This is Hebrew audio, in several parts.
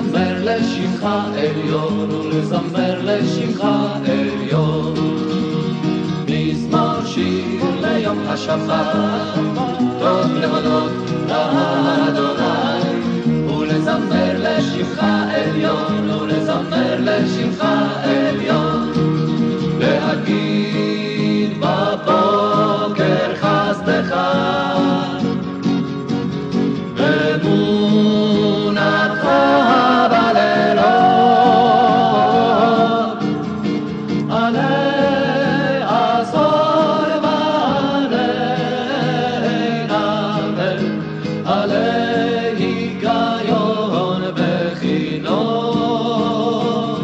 ולזמר לשמך עליון, ולזמר לשמך עליון. מזמור שיר ליום השבת, טוב להודות לאדוני, ולזמר לשמך עליון, ולזמר לשמך עליון. להגיד בבוקר חסדך, אמונתך בלילות, עלי עשור ועלי נבל, עלי היגיון בכינון.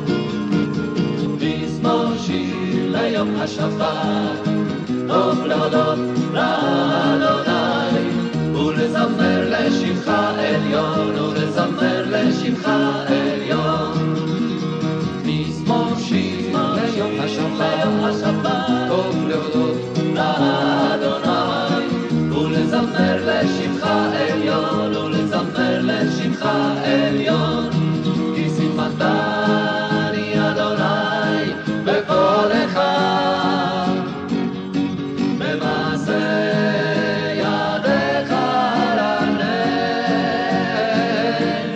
מזמור שיר ליום השבת, טוב להודות לאדוני, ולזמר לשמך עליון, ולזמר לשמך עליון. מזמור שיר ליום השבת, טוב להודות לאדוני, ולזמר לשמך עליון, ולזמר לשמך עליון. כי שמחתני אדוני בפועלך, במעשה ידיך רנן.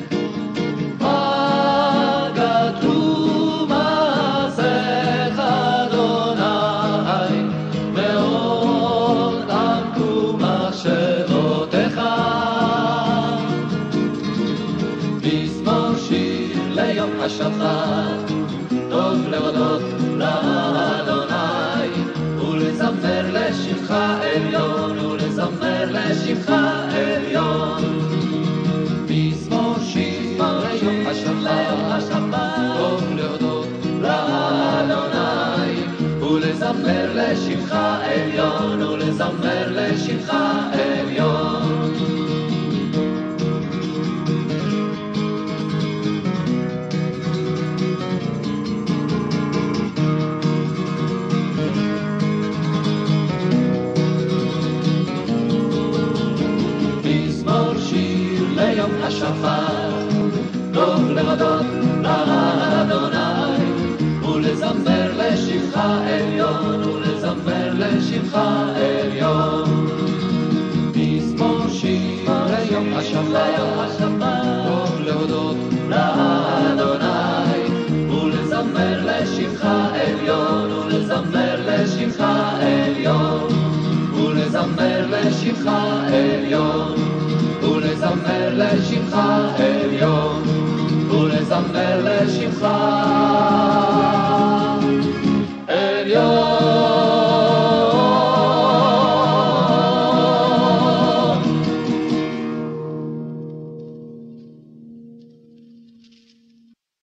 הגדלו מעשיך אדוני, מאוד עמקו מחשבותיך. מזמור שיר ליום השבת, טוב להודות לאדוני, ולזמר לשמך עליון, ולזמר לשמך עליון. מזמור שיר ליום השבת, טוב להודות לאדוני, ולזמר לשמך עליון, ולזמר לשמך עליון. ליום השבת, טוב להודות לאדוני, ולזמר לשמך עליון, ולזמר לשמך עליון. מזמור שיר ליום השבת, טוב להודות לאדוני, ולזמר לשמך עליון, ולזמר לשמך עליון, ולזמר לשמך עליון, ולזמר לשמך עליון, ולזמר לשמך עליון.